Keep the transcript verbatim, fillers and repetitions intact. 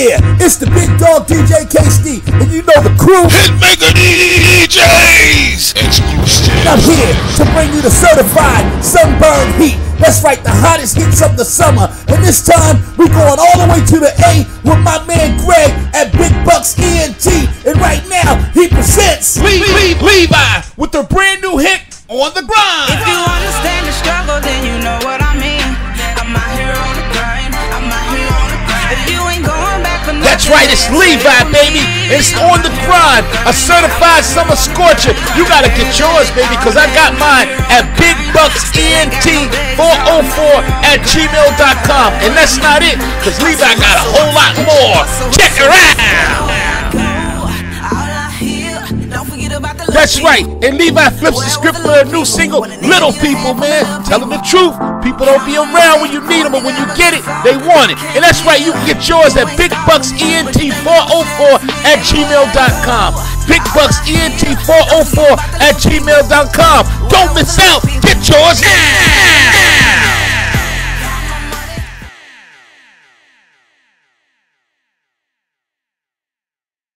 Yeah, it's the big dog D J K-Steve, and you know the crew. Hitmaker D Js exclusive. I'm here to bring you the certified sunburn heat. That's right, the hottest hits of the summer. And this time, we're going all the way to the A with my man Greg at Big Bucks E N T. And right now, he presents Le Le Levi with the brand new hit, On the Grind. If you understand the struggle, then you know what I mean. I'm out here on the grind. I'm out here on the grind. If you ain't going back for nothing, That's right, it's Levi, baby. It's On the Grind, a certified summer scorcher. You gotta get yours, baby, because I got mine at Big Bucks E N T four oh four at gmail dot com. And that's not it, because Levi got a whole lot more. Check her out. That's right, and Levi flips the script for a new single, Little People, man. Tell them the truth. People don't be around when you need them, but when you get it, they want it. And that's right, you can get yours at Big Bucks E N T four oh four at gmail dot com. Big Bucks E N T four oh four at gmail dot com. Don't miss out. Get yours now.